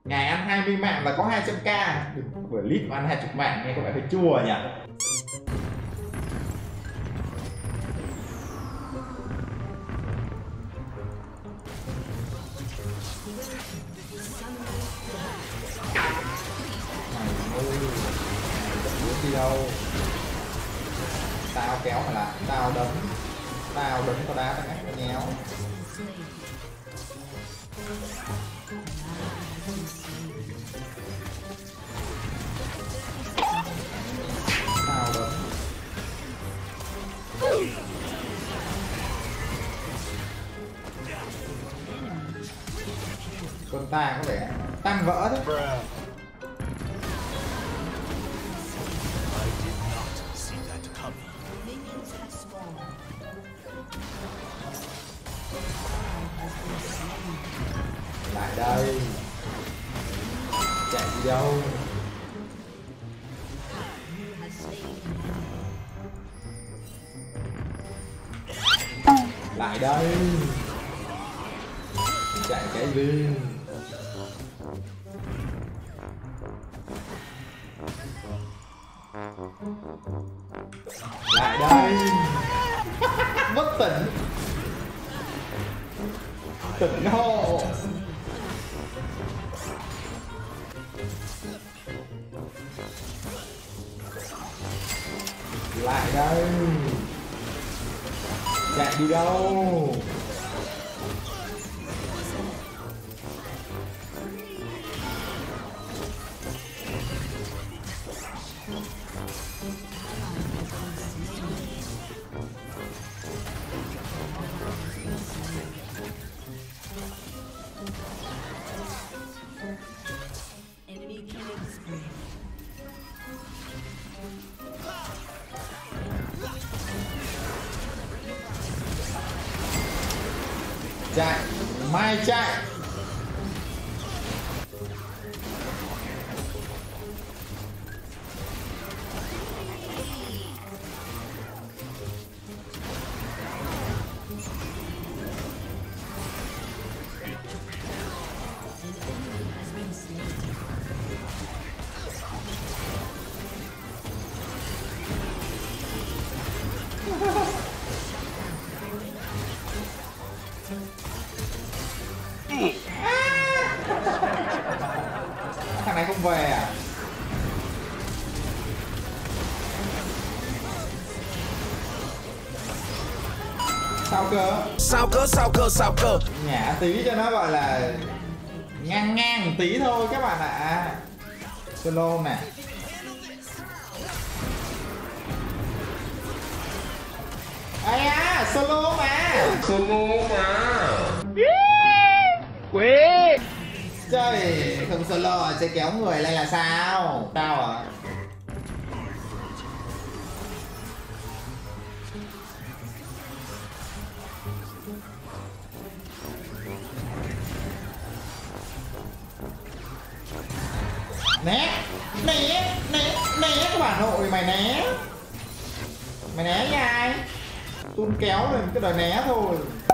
Ngày ăn 20 mạng và có 200k. Buổi lít mà ăn 20 mạng nghe có vẻ hơi chua nhỉ. Đi đâu? Tao kéo mà lại, tao đấm tao đá tao ngắt tao nhéo. Tao đấm. Con ta có vẻ tăng vỡ đấy. Lại đây. Chạy đi đâu? Lại đây. Chạy cái gì? Lại đây. Bất tỉnh. Tỉnh hộ. Lại đây. Chạy đi đâu? Chạy, mai chạy. Thằng này không về à? Sao cơ? Nhả tí cho nó gọi là ngang ngang tí thôi các bạn ạ. Solo nè. Ai à, solo mà. Quỷ. Trời, không solo à, sẽ kéo người lên là sao? Sao à? Né các bạn nội, mày né nha ai? Tun kéo lên cái đời né thôi.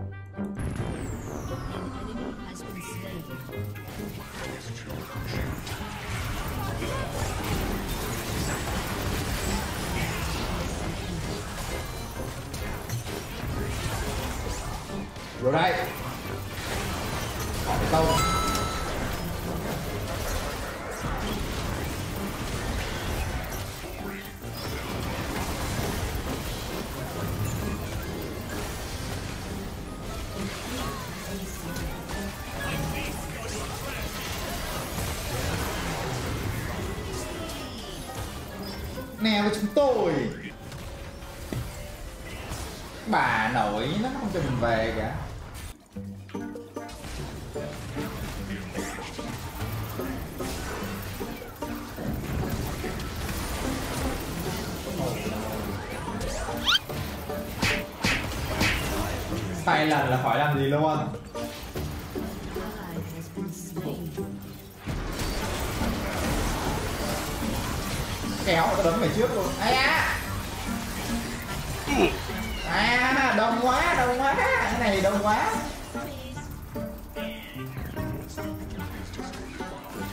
Rồi đây. Khỏi tông. Nè với chúng tôi. Bà nội nó không cho mình về cả. Sai lần là khỏi làm gì luôn. Kéo tao đấm mày trước luôn. Ai à. À, đông quá. Cái này đông quá.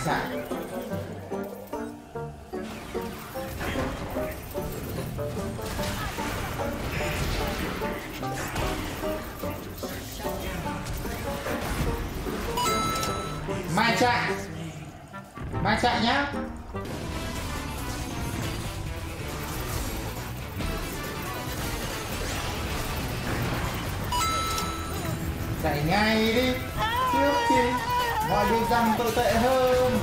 chạy. Mai chạy. Mai chạy nhá. Chạy ngay đi trước khi mọi việc rằng tồi tệ hơn.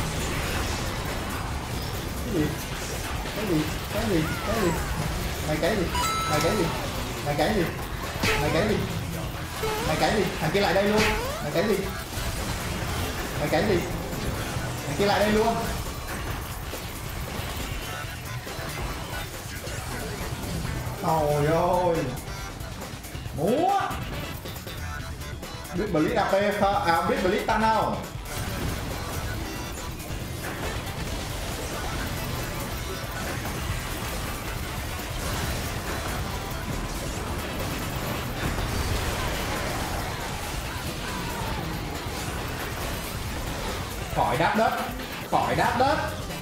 Cái gì? Cái gì? Cái gì? Cái gì? Mày cái gì? Mày cái gì? Mày cái gì? Mày cái gì? Mày cái gì? Thằng kia lại đây luôn. Mày cái gì? Mày cái gì? Thằng kia lại đây luôn. Trời ơi. Múa. Biết Blitz AP không? À, biết Blitz tăng không? Khỏi đáp đất. Khỏi đáp đất.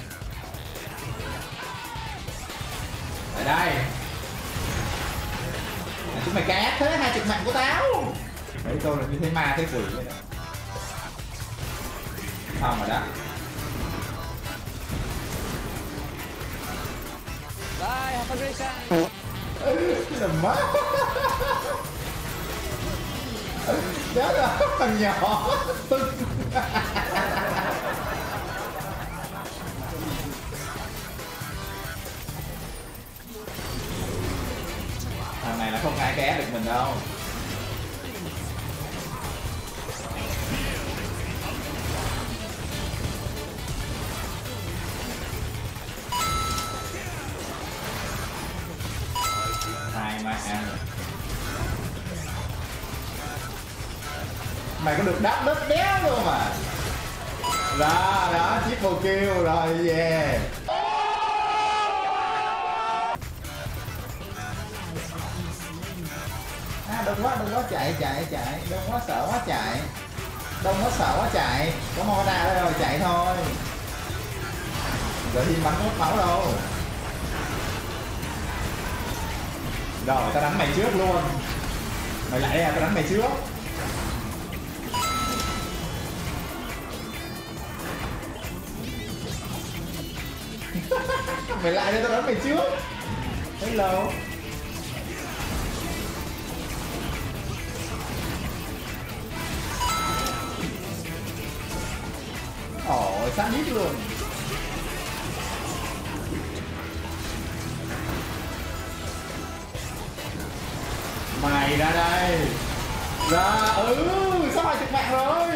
Ở đây. Chúng mày cá thế 20 mạng của tao. Đấy tôi là như thế ma thế quỷ vậy đó. Xong rồi đó. Bye, have a great time. Cái đầm má. Chết rồi, thằng nhỏ. Thằng này là không ai ké được mình đâu. Hai mạng. Mày có được đáp đất đéo luôn mà. Đó, đó, triple kill rồi, yeah. Đông quá chạy, đông quá sợ quá chạy. Đông quá sợ quá chạy. Có mo ra đây rồi, chạy thôi. Giờ thì bắn hút máu đâu. Rồi, tao đánh mày trước luôn. Mày lại đây, tao đánh mày trước. Mày lại đây, tao đánh mày trước. Hello. Ồ, sát nhít luôn. Mày ra đây. Ra, sao mày thiệt mạng rồi.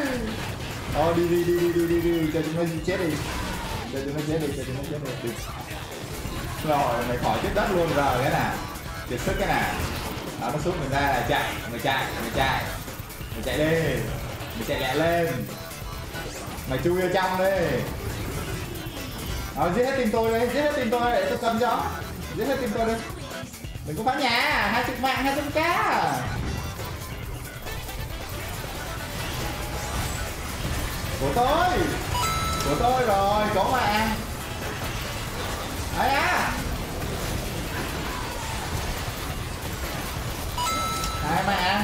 Đi, cho chúng nó chết đi. Cho chúng nó chết đi. Rồi, mày khỏi chết đất luôn rồi cái nào. Kiệt sức cái nào. Đó, nó xuống mình ra là chạy. Mày chạy đi. Mày chạy lẹ lên. Mày chui vào trong đi. Giết hết team tôi đi, để tôi cầm cho. Giết hết team tôi đi. Đừng có phá nhà, 20 mạng 200k. Của tôi rồi, có mạng. Đấy á. 2 mạng.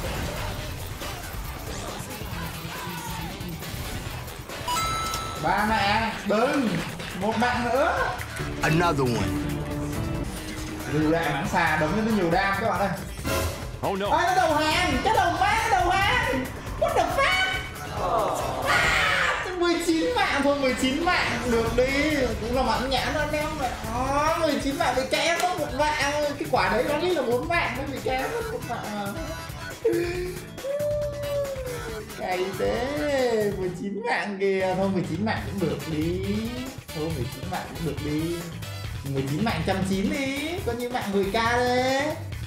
Ba mạng, đừng. 1 mạng nữa. Another one. Lưu đại mảng xà đấm cho nó nhiều đam các bạn ơi. Oh no. Nó đầu hàng, cái đầu hàng. What the fuck? 19 mạng thôi, 19 mạng được đi. Cũng là mãn nhãn đó anh em mà. 19 mạng bị kém mất 1 mạng. Cái quả đấy nó đi là 4 mạng nó bị kém mất 1 mạng. Cày thế, 19 mạng kìa. Thôi 19 mạng cũng được đi. 19 mạng cũng được đi. 19 mạng 190 đi. Có như mạng 10k đấy.